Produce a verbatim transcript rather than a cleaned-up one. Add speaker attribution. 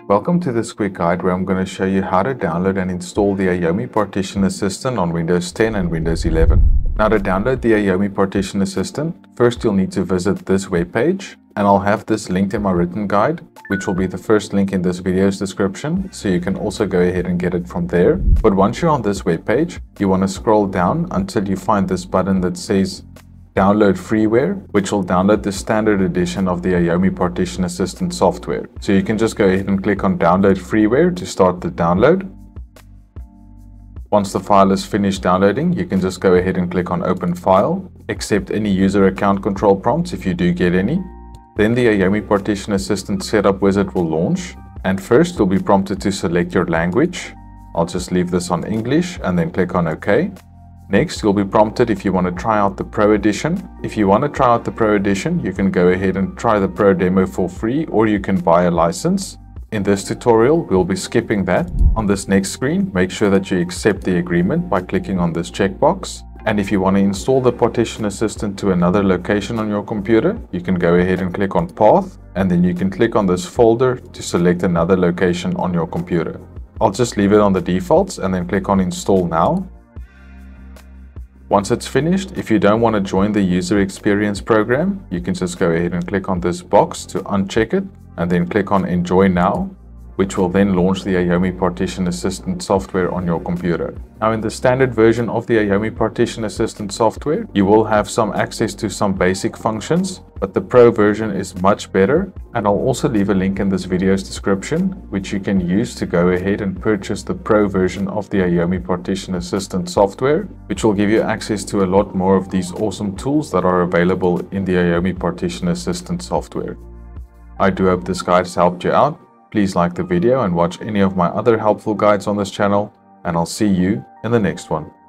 Speaker 1: Welcome to this quick guide where I'm going to show you how to download and install the AOMEI Partition Assistant on Windows ten and Windows eleven. Now, to download the AOMEI Partition Assistant, first you'll need to visit this web page, and I'll have this linked in my written guide, which will be the first link in this video's description, so you can also go ahead and get it from there. But once you're on this web page, you want to scroll down until you find this button that says Download Freeware, which will download the standard edition of the AOMEI Partition Assistant software. So you can just go ahead and click on Download Freeware to start the download. Once the file is finished downloading, you can just go ahead and click on Open File, accept any user account control prompts if you do get any. Then the AOMEI Partition Assistant Setup Wizard will launch, and first you'll be prompted to select your language. I'll just leave this on English and then click on OK. Next, you'll be prompted if you want to try out the Pro Edition. If you want to try out the Pro Edition, you can go ahead and try the Pro demo for free, or you can buy a license. In this tutorial, we'll be skipping that. On this next screen, make sure that you accept the agreement by clicking on this checkbox. And if you want to install the Partition Assistant to another location on your computer, you can go ahead and click on Path, and then you can click on this folder to select another location on your computer. I'll just leave it on the defaults and then click on Install Now. Once it's finished, if you don't want to join the user experience program, you can just go ahead and click on this box to uncheck it and then click on Enjoy Now, which will then launch the AOMEI Partition Assistant software on your computer. Now, in the standard version of the AOMEI Partition Assistant software, you will have some access to some basic functions, but the Pro version is much better, and I'll also leave a link in this video's description, which you can use to go ahead and purchase the Pro version of the AOMEI Partition Assistant software, which will give you access to a lot more of these awesome tools that are available in the AOMEI Partition Assistant software. I do hope this guide has helped you out. Please like the video and watch any of my other helpful guides on this channel, and I'll see you in the next one.